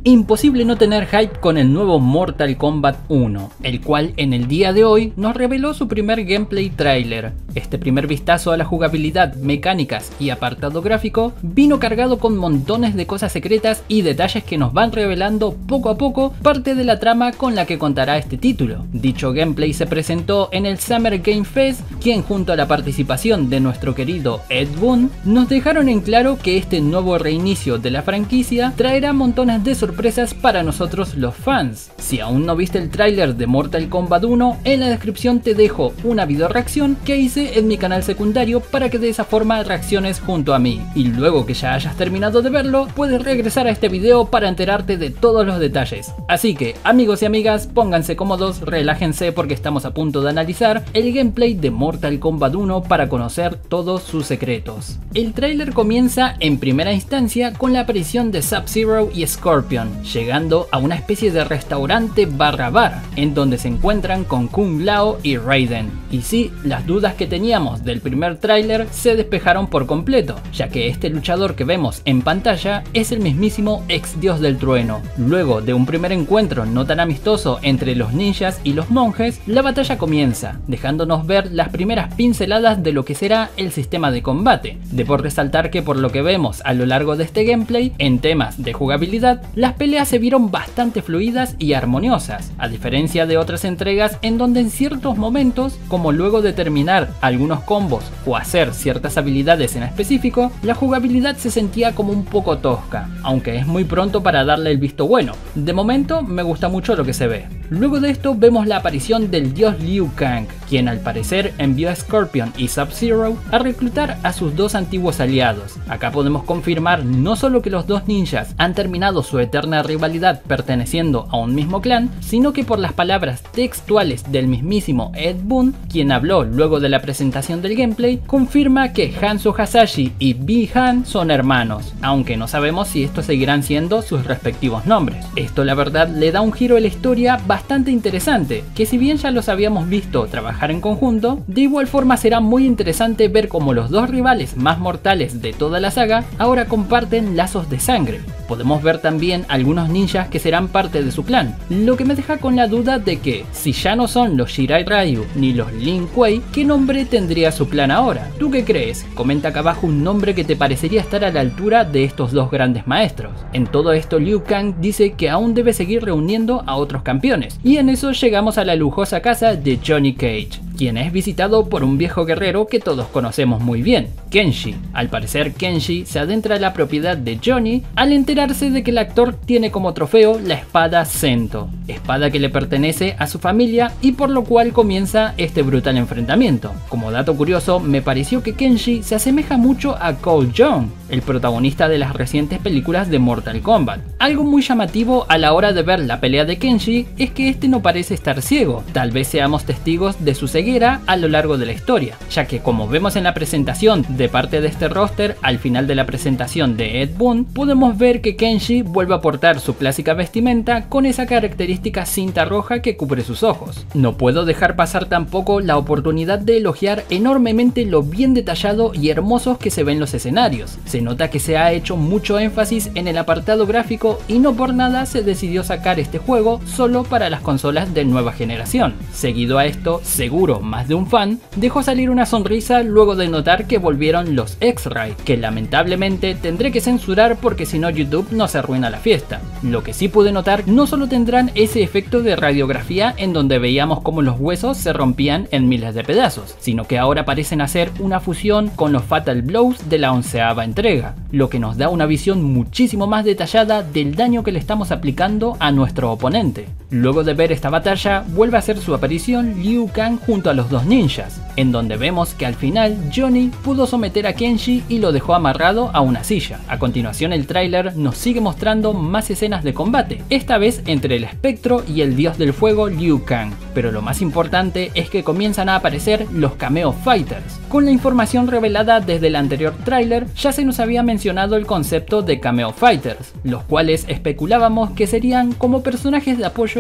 Imposible no tener hype con el nuevo Mortal Kombat 1, el cual en el día de hoy nos reveló su primer gameplay trailer. Este primer vistazo a la jugabilidad, mecánicas y apartado gráfico vino cargado con montones de cosas secretas y detalles que nos van revelando poco a poco parte de la trama con la que contará este título. Dicho gameplay se presentó en el Summer Game Fest, quien junto a la participación de nuestro querido Ed Boon nos dejaron en claro que este nuevo reinicio de la franquicia traerá montones de sorpresas para nosotros los fans. Si aún no viste el tráiler de Mortal Kombat 1, en la descripción te dejo una video reacción que hice en mi canal secundario para que de esa forma reacciones junto a mí, y luego que ya hayas terminado de verlo puedes regresar a este video para enterarte de todos los detalles. Así que amigos y amigas, pónganse cómodos, relájense porque estamos a punto de analizar el gameplay de Mortal Kombat 1 para conocer todos sus secretos. El tráiler comienza en primera instancia con la aparición de Sub-Zero y Scorpion, llegando a una especie de restaurante barra bar, en donde se encuentran con Kung Lao y Raiden. Y sí, las dudas que teníamos del primer tráiler se despejaron por completo, ya que este luchador que vemos en pantalla es el mismísimo ex dios del trueno. Luego de un primer encuentro no tan amistoso entre los ninjas y los monjes, la batalla comienza, dejándonos ver las primeras pinceladas de lo que será el sistema de combate. De por resaltar que por lo que vemos a lo largo de este gameplay, en temas de jugabilidad, las peleas se vieron bastante fluidas y armoniosas, a diferencia de otras entregas en donde en ciertos momentos, como luego de terminar algunos combos o hacer ciertas habilidades en específico, la jugabilidad se sentía como un poco tosca, aunque es muy pronto para darle el visto bueno. De momento me gusta mucho lo que se ve. Luego de esto vemos la aparición del dios Liu Kang, quien al parecer envió a Scorpion y Sub-Zero a reclutar a sus dos antiguos aliados. Acá podemos confirmar no solo que los dos ninjas han terminado su eterna rivalidad perteneciendo a un mismo clan, sino que por las palabras textuales del mismísimo Ed Boon, quien habló luego de la presentación del gameplay, confirma que Hanzo Hasashi y Bi-Han son hermanos, aunque no sabemos si estos seguirán siendo sus respectivos nombres. Esto la verdad le da un giro a la historia bastante interesante, que si bien ya los habíamos visto trabajar en conjunto, de igual forma será muy interesante ver cómo los dos rivales más mortales de toda la saga ahora comparten lazos de sangre. Podemos ver también algunos ninjas que serán parte de su clan, lo que me deja con la duda de que, si ya no son los Shirai Ryu ni los Lin Kuei, ¿qué nombre tendría su clan ahora? ¿Tú qué crees? Comenta acá abajo un nombre que te parecería estar a la altura de estos dos grandes maestros. En todo esto Liu Kang dice que aún debe seguir reuniendo a otros campeones, y en eso llegamos a la lujosa casa de Johnny Cage, quien es visitado por un viejo guerrero que todos conocemos muy bien, Kenshi. Al parecer Kenshi se adentra a la propiedad de Johnny al enterarse de que el actor tiene como trofeo la espada Sento, espada que le pertenece a su familia y por lo cual comienza este brutal enfrentamiento. Como dato curioso, me pareció que Kenshi se asemeja mucho a Cole Young, el protagonista de las recientes películas de Mortal Kombat. Algo muy llamativo a la hora de ver la pelea de Kenshi es que este no parece estar ciego, tal vez seamos testigos de su ceguera a lo largo de la historia, ya que como vemos en la presentación de parte de este roster, al final de la presentación de Ed Boon, podemos ver que Kenshi vuelve a portar su clásica vestimenta con esa característica cinta roja que cubre sus ojos. No puedo dejar pasar tampoco la oportunidad de elogiar enormemente lo bien detallado y hermosos que se ven los escenarios. Se nota que se ha hecho mucho énfasis en el apartado gráfico y no por nada se decidió sacar este juego solo para las consolas de nueva generación. Seguido a esto, seguro más de un fan dejó salir una sonrisa luego de notar que volvieron los X-Ray, que lamentablemente tendré que censurar porque si no YouTube nos arruina la fiesta. Lo que sí pude notar, no solo tendrán ese efecto de radiografía en donde veíamos como los huesos se rompían en miles de pedazos, sino que ahora parecen hacer una fusión con los Fatal Blows de la 11ª entrega, lo que nos da una visión muchísimo más detallada del daño que le estamos aplicando a nuestro oponente. Luego de ver esta batalla, vuelve a hacer su aparición Liu Kang junto a los dos ninjas, en donde vemos que al final Johnny pudo someter a Kenshi y lo dejó amarrado a una silla. A continuación el tráiler nos sigue mostrando más escenas de combate, esta vez entre el espectro y el dios del fuego Liu Kang, pero lo más importante es que comienzan a aparecer los Cameo Fighters. Con la información revelada desde el anterior tráiler ya se nos había mencionado el concepto de Cameo Fighters, los cuales especulábamos que serían como personajes de apoyo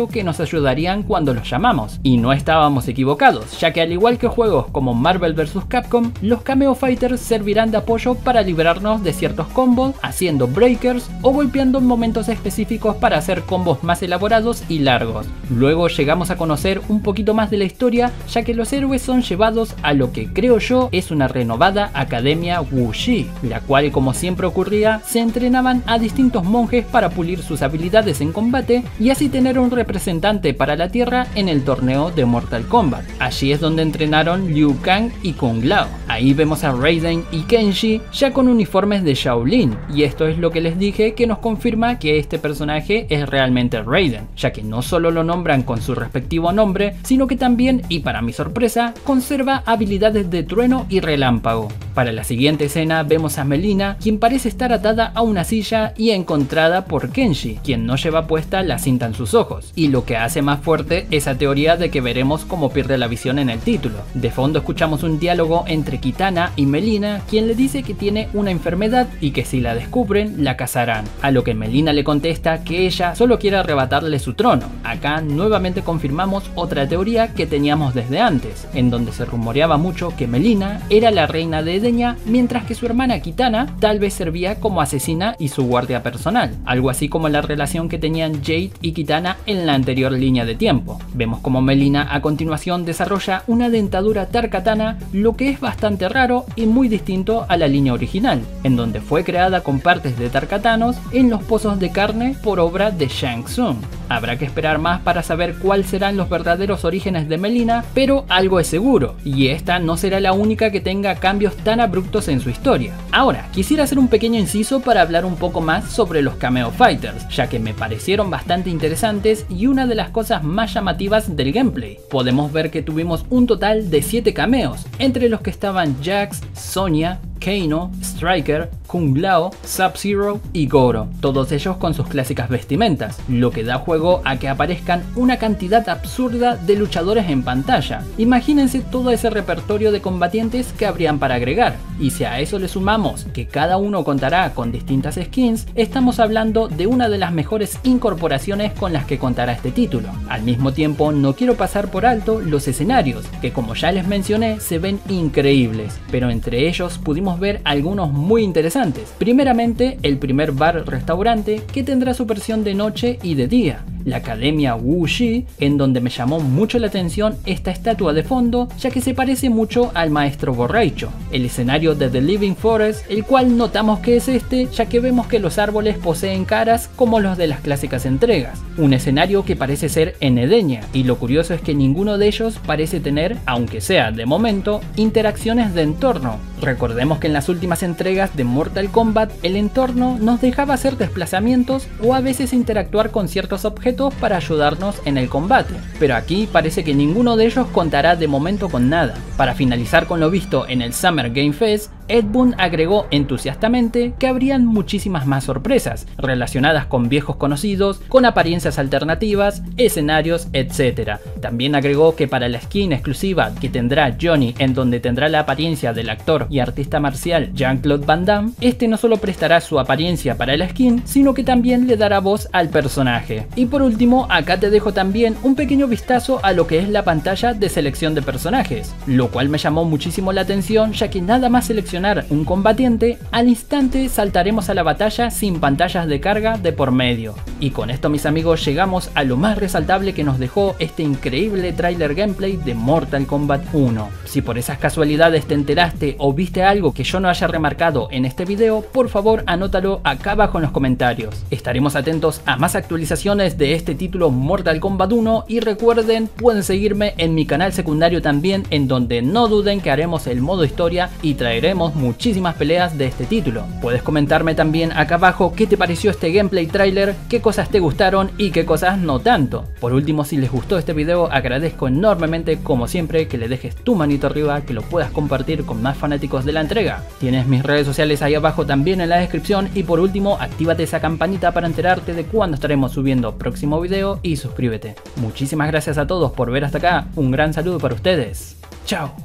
creo que nos ayudarían cuando los llamamos. Y no estábamos equivocados, ya que al igual que juegos como Marvel vs Capcom, los Cameo Fighters servirán de apoyo para librarnos de ciertos combos, haciendo breakers o golpeando en momentos específicos para hacer combos más elaborados y largos. Luego llegamos a conocer un poquito más de la historia, ya que los héroes son llevados a lo que creo yo es una renovada Academia Wu-Shi, la cual, como siempre ocurría, se entrenaban a distintos monjes para pulir sus habilidades en combate y así tener un representante para la Tierra en el torneo de Mortal Kombat. Allí es donde entrenaron Liu Kang y Kung Lao. Ahí vemos a Raiden y Kenshi ya con uniformes de Shaolin, y esto es lo que les dije que nos confirma que este personaje es realmente Raiden, ya que no solo lo nombran con su respectivo nombre, sino que también, y para mi sorpresa, conserva habilidades de trueno y relámpago. Para la siguiente escena vemos a Melina, quien parece estar atada a una silla y encontrada por Kenshi, quien no lleva puesta la cinta en sus ojos, y lo que hace más fuerte esa teoría de que veremos cómo pierde la visión en el título. De fondo escuchamos un diálogo entre Kitana y Melina, quien le dice que tiene una enfermedad y que si la descubren la cazarán, a lo que Melina le contesta que ella solo quiere arrebatarle su trono. Acá nuevamente confirmamos otra teoría que teníamos desde antes, en donde se rumoreaba mucho que Melina era la reina de Edenia, mientras que su hermana Kitana tal vez servía como asesina y su guardia personal, algo así como la relación que tenían Jade y Kitana en la anterior línea de tiempo. Vemos como Melina a continuación desarrolla una dentadura Tarkatana, lo que es bastante raro y muy distinto a la línea original, en donde fue creada con partes de Tarkatanos en los pozos de carne por obra de Shang Tsung. Habrá que esperar más para saber cuáles serán los verdaderos orígenes de Melina, pero algo es seguro, y esta no será la única que tenga cambios tan abruptos en su historia. Ahora, quisiera hacer un pequeño inciso para hablar un poco más sobre los Cameo Fighters, ya que me parecieron bastante interesantes y una de las cosas más llamativas del gameplay. Podemos ver que tuvimos un total de 7 cameos, entre los que estaban Jax, Sonya, Kano, Striker, Kung Lao, Sub-Zero y Goro, todos ellos con sus clásicas vestimentas, lo que da juego a que aparezcan una cantidad absurda de luchadores en pantalla. Imagínense todo ese repertorio de combatientes que habrían para agregar, y si a eso le sumamos que cada uno contará con distintas skins, estamos hablando de una de las mejores incorporaciones con las que contará este título. Al mismo tiempo, no quiero pasar por alto los escenarios, que como ya les mencioné se ven increíbles, pero entre ellos pudimos ver algunos muy interesantes. Primeramente, el primer bar-restaurante, que tendrá su versión de noche y de día. La Academia Wu-Shi, en donde me llamó mucho la atención esta estatua de fondo, ya que se parece mucho al maestro borracho. El escenario de The Living Forest, el cual notamos que es este, ya que vemos que los árboles poseen caras como los de las clásicas entregas. Un escenario que parece ser en Edenia, y lo curioso es que ninguno de ellos parece tener, aunque sea de momento, interacciones de entorno. Recordemos que en las últimas entregas de Mortal Kombat, el entorno nos dejaba hacer desplazamientos o a veces interactuar con ciertos objetos para ayudarnos en el combate, pero aquí parece que ninguno de ellos contará de momento con nada. Para finalizar con lo visto en el Summer Game Fest, Ed Boon agregó entusiastamente que habrían muchísimas más sorpresas relacionadas con viejos conocidos, con apariencias alternativas, escenarios, etc. También agregó que para la skin exclusiva que tendrá Johnny, en donde tendrá la apariencia del actor y artista marcial Jean-Claude Van Damme, este no solo prestará su apariencia para la skin, sino que también le dará voz al personaje. Y por último, acá te dejo también un pequeño vistazo a lo que es la pantalla de selección de personajes, lo cual me llamó muchísimo la atención, ya que nada más seleccionar un combatiente, al instante saltaremos a la batalla sin pantallas de carga de por medio. Y con esto, mis amigos, llegamos a lo más resaltable que nos dejó este increíble tráiler gameplay de Mortal Kombat 1. Si por esas casualidades te enteraste o viste algo que yo no haya remarcado en este video, por favor anótalo acá abajo en los comentarios. Estaremos atentos a más actualizaciones de este título Mortal Kombat 1 y recuerden, pueden seguirme en mi canal secundario también, en donde no duden que haremos el modo historia y traeremos muchísimas peleas de este título. Puedes comentarme también acá abajo qué te pareció este gameplay trailer, qué cosas te gustaron y qué cosas no tanto. Por último, si les gustó este video, agradezco enormemente como siempre que le dejes tu manito arriba, que lo puedas compartir con más fanáticos de la entrega. Tienes mis redes sociales ahí abajo también en la descripción y por último, actívate esa campanita para enterarte de cuando estaremos subiendo próximo video y suscríbete. Muchísimas gracias a todos por ver hasta acá, un gran saludo para ustedes. Chao.